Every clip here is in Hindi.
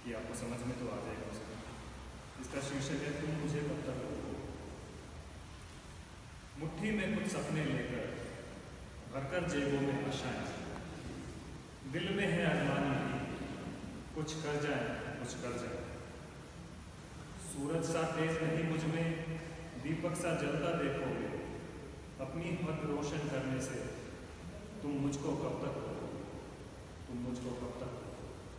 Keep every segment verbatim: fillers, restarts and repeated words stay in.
कि आपको समझ में तो आ जाएगा उसका। इसका शीर्षक है तुम मुझे कब तक रोको। मुट्ठी में कुछ सपने लेकर भरकर जेबों में आशाएं, दिल में है अरमानी भी कुछ कर जाए कुछ कर जाए। सूरज सा तेज नहीं मुझ में, दीपक सा जलता देखोगे, अपनी हद रोशन करने से तुम मुझको कब तक रोकोगे, तुम मुझको कब तक रोकोगे।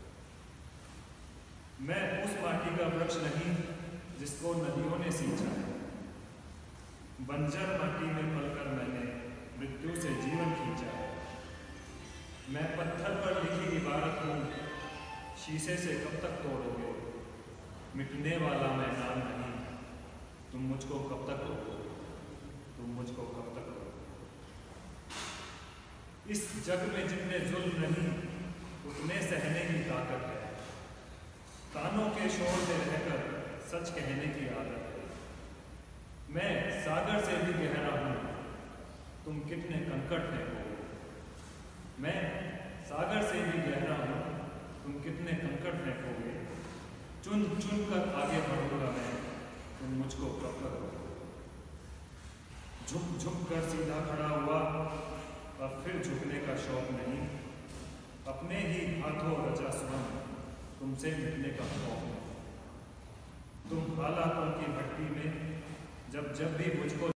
मैं उस माटी का वृक्ष नहीं जिसको नदियों ने सींचा है, बंजर माटी में पलकर मैंने मृत्यु से जीवन खींचा है। मैं पत्थर पर लिखी इबारत हूँ, शीशे से कब तक तोड़ोगे, मिटने वाला मैं नाम नहीं, तुम मुझको कब तक रोकोगे, तुम मुझको कब तक रोकोगे। इस जग में जितने जुल्म नहीं उतने सहने की ताकत है, कानों के शोर से रहकर सच कहने की आदत है। मैं सागर से भी गहरा हूं, तुम कितने कंकड़ फेंकोगे। मैं सागर से भी गहरा हूं, तुम कितने कंकड़ फेंकोगे। चुन चुन कर आगे बढ़ूंगा मैं, तुम मुझको कब तक रोकोगे। झुक झुक कर सीधा खड़ा हुआ, अब फिर झुकने का शौक नहीं, अपने ही हाथों रचा सुगम तुमसे मिटने का खौफ नहीं। तुम हालातों की भट्टी में जब जब भी मुझको